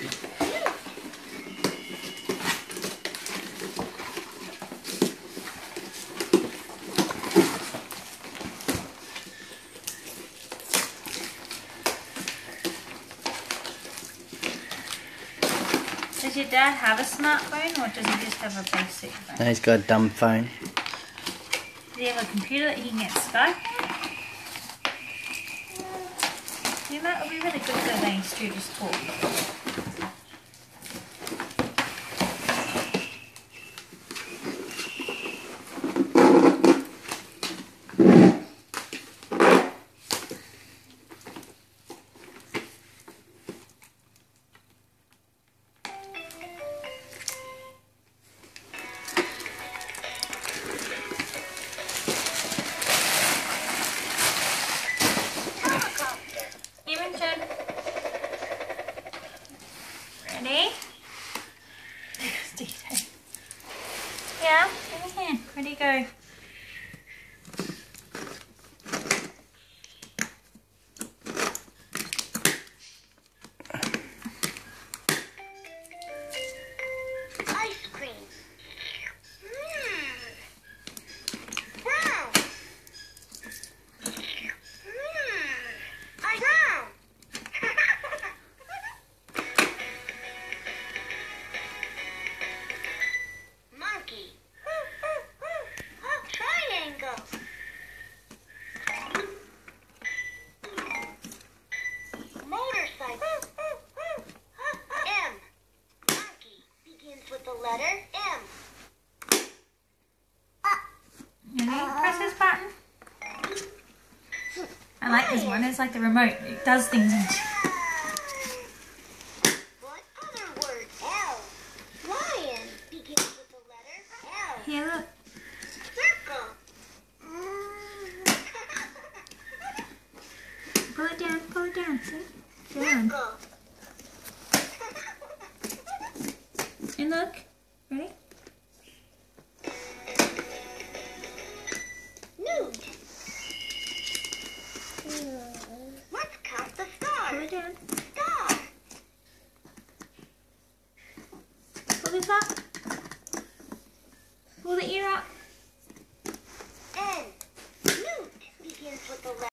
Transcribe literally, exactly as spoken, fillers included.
Does your dad have a smartphone or does he just have a basic phone? No, he's got a dumb phone. Does he have a computer that he can get Skype? You know, it would be really good for these two to talk. Ready? Yeah, give me a hand. Ready, go. Ice cream. Mm. Brown. Mm. I brown. Monkey. Triangle. Motorcycle. M. Monkey begins with the letter M. Ready? Press this button. I like this one. It's like the remote. It does things. What other word? L. Lion begins with the letter L. Here, look. Circle. Pull it down. Pull it down. See? Down. Circle. And look. Ready? Nude. Let's count the Pull stars. it down. Star. Pull this up. Pull the ear up. N. Nude begins with the letter